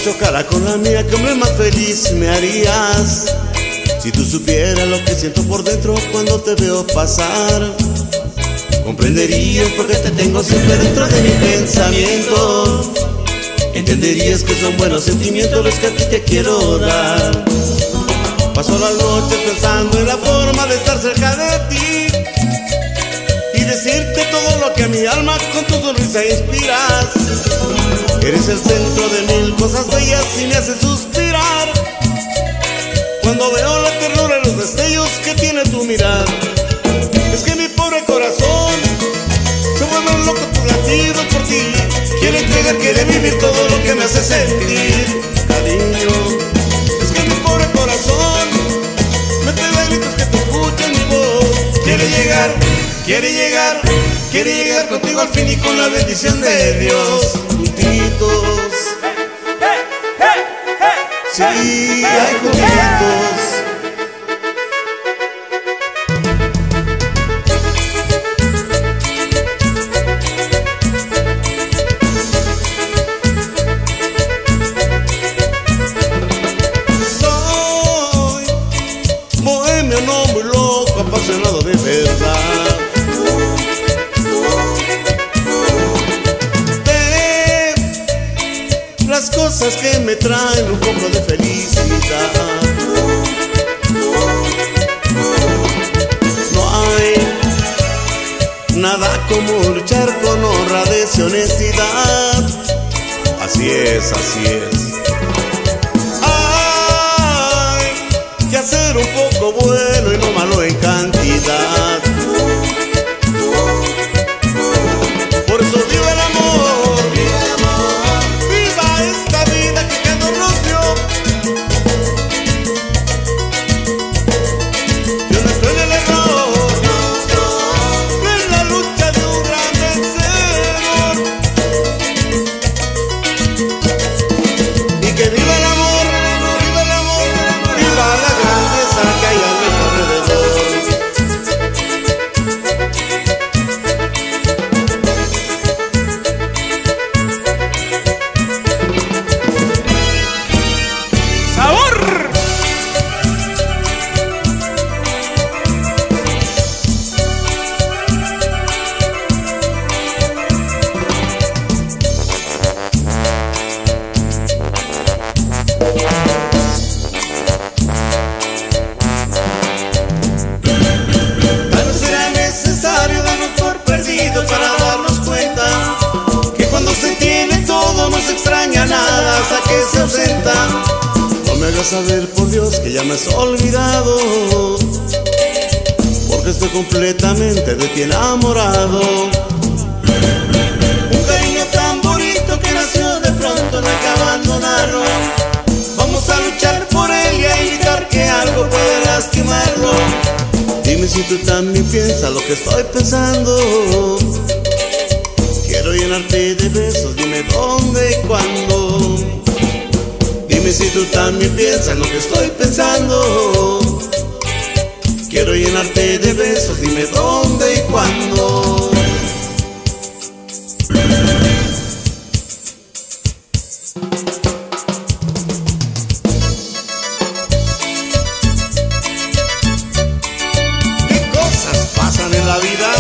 chocara con la mía, qué hombre más feliz me harías. Si tú supieras lo que siento por dentro cuando te veo pasar, comprenderías por qué te tengo siempre dentro de mi pensamiento. Entenderías que son buenos sentimientos los que a ti te quiero dar. Paso la noche pensando en la forma de estar cerca de ti y decirte todo lo que a mi alma con tu sonrisa inspiras. Eres el centro de mil cosas bellas y me haces suspirar cuando veo la ternura y los destellos que tiene tu mirar. Es que mi pobre corazón se vuelve loco por latidos por ti. Quiere entregar, quiere vivir todo lo que me hace sentir, cariño. Es que mi pobre corazón me pide gritos que te escuchen mi voz. Quiere llegar, quiere llegar, quiere llegar contigo al fin y con la bendición de Dios. Juntitos, sí, hay juntitos. No muy loco, apasionado de verdad. De las cosas que me traen un poco de felicidad. No hay nada como luchar con honradez y honestidad. Así es, así es. Que hacer un poco bueno y no malo en cantidad. Por eso viva el amor, viva el amor, viva esta vida que Dios nos dio. Yo no estoy en el error, no en la lucha de un gran vencedor. Y que viva el amor, viva el amor, viva la grandeza que hay a mi alrededor. ¡Sabor! Para darnos cuenta que cuando se tiene todo no se extraña nada hasta que se ausenta. No me hagas saber, por Dios, que ya me has olvidado, porque estoy completamente de ti enamorado. Un cariño tan bonito que nació de pronto, no hay que abandonarlo. Vamos a luchar por él y a evitar que algo pueda lastimarlo. Dime si tú también piensas lo que estoy pensando. Quiero llenarte de besos, dime dónde y cuándo. Dime si tú también piensas lo que estoy pensando. Quiero llenarte de besos, dime dónde y cuándo. Pasan en la vida.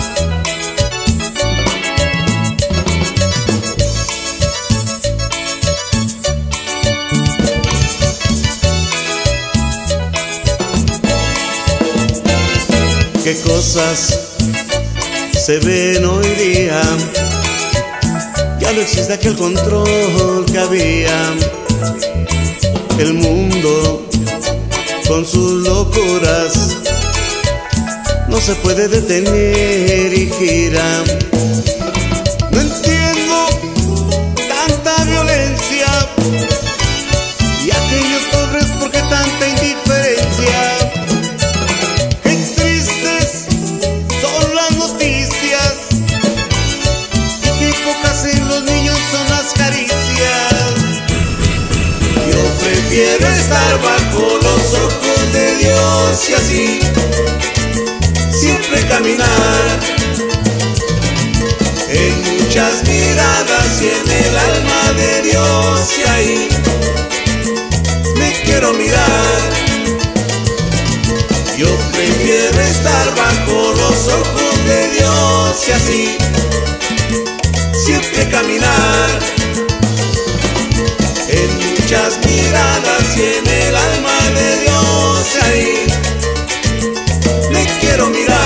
Qué cosas se ven hoy día. Ya no existe aquel control que había. El mundo con sus locuras no se puede detener y gira. No entiendo tanta violencia y aquellos pobres, ¿por qué tanta indiferencia? Qué tristes son las noticias y qué pocas en los niños son las caricias. Yo prefiero estar bajo los ojos de Dios y así siempre caminar en mucha muchas miradas y en el alma de Dios, y ahí me quiero mirar. Yo prefiero estar bajo los ojos de Dios y así siempre caminar. En muchas miradas y en el alma de Dios, y ahí me quiero mirar.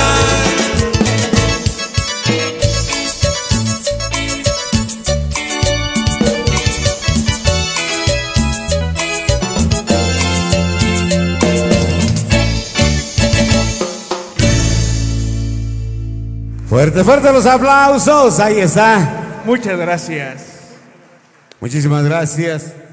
Fuerte, fuerte los aplausos. Ahí está. Muchas gracias. Muchísimas gracias.